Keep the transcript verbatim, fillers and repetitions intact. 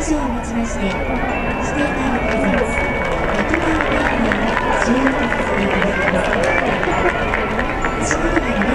以上をもちまして、指定タイムプレゼンツ、ネットタイムライブを終了とさせていただきます。お仕事が